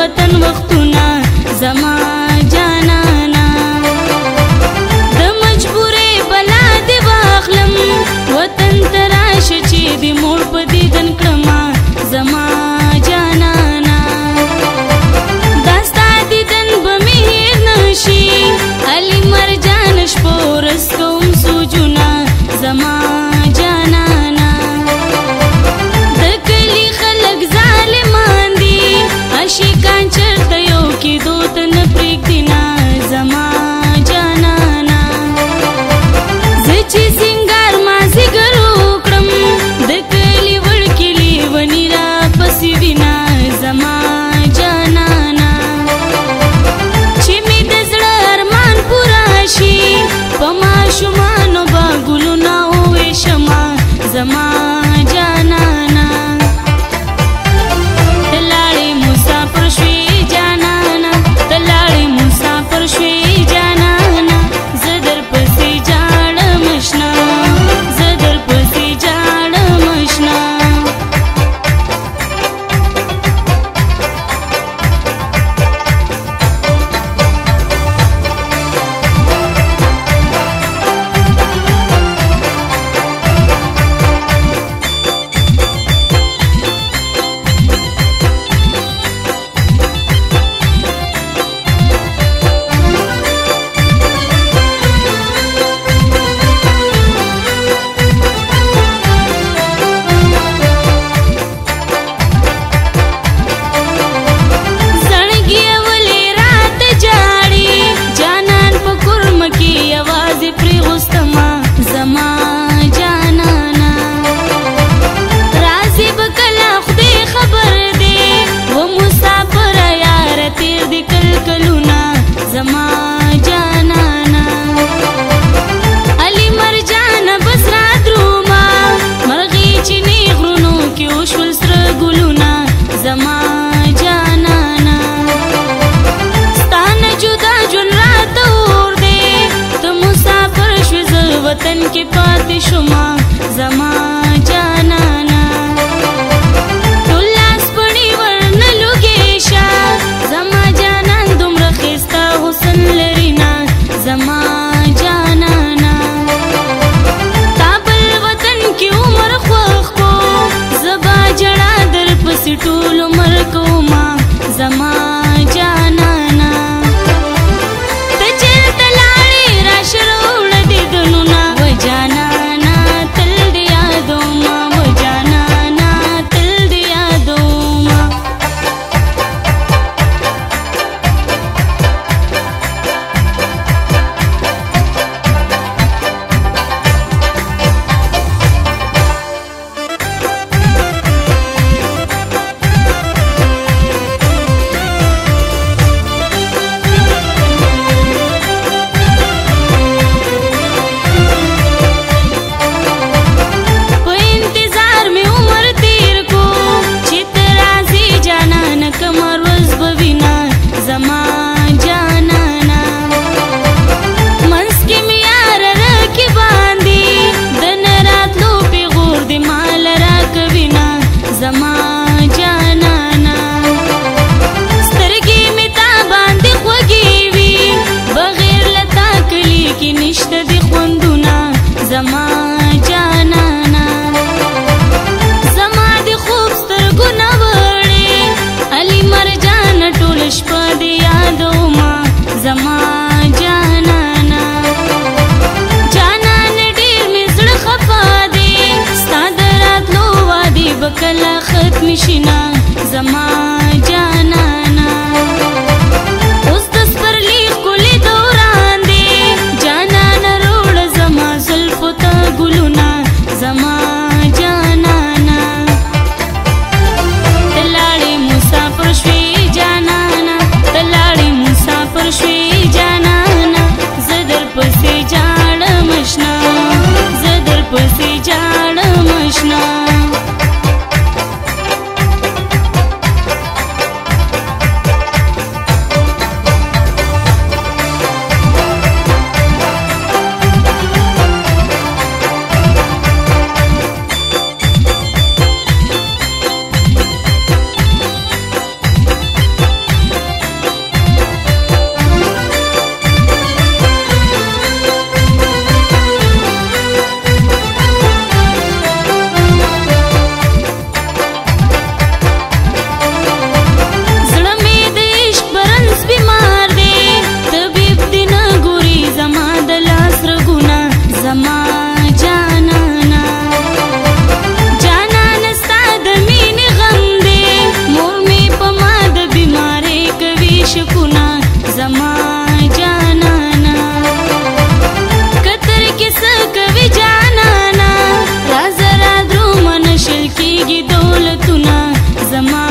وطن وختونه زما جانانا د مجبورې بلا دې واخلم وطن ته راشه چې دې موړ په دیدن کړمه زما جانانا دا ستا دیدن به مې هېر نشي علي مرجان شپو ورځ کوم سوجونه زما جانانا د کلي خلک ظالمان دي عاشقان چرته یو کېدو ته نه پرېږدي نه زما جانانا زه چې سینګار مازدیګر وکړم د کلي وړکې لیوني راپسې وینه زما جانانا چې مې د زړه ارمان پوره شي په ماشومانو به ګلونه وویشمه زما جانانا ته لاړې مسافر شوې جانانا ته لاړې مسافر شوې جانانا زه درپسې جاړم اشنا زه درپسې جاړم اشنا زما جانانا علي مرجان بس را دروما مرغی چینی غرونو کې وشول سره ګلونه زما جانانا ستانه جدا جون راته اور دی ته مسافر شوې زه وطن کې پاتې شومه زما جانانا ټول لاس پړی ورنه لوګې شه زما جانان دومره ښایسته حسن لري نه زما جانانا تا بل وطن کې عمر خوښ کو زه به ژړا درپسې ټول عمر کومه زما جانانا ته چېرته لاړې راشه راوړه دیدنونه و جانانا تل دې یادومه و جانانا تل دې یادومه زما جانانا سترګې مې تا باندې خوږې وي بغیر له تا کلي کې نشته دي خوندونه زما جانانا زما د خوب سترګو نه وړې علي مرجان ټول شپه دې یادومه زما جانانا جانان ډېر مې زړه خفه دی ستا د راتلو وعدې به کله ختم شي نه زما جانانا اوس د سپرلي ښکلې دوران دی جانانه روړه زما زلفو ته ګلونه زما جانانا ته لاړې مسافر شوې جانانا ته لاړې مسافر شوې جانانا زه درپسې جاړم اشنا زه درپسې جاړم اشنا دولتونه زما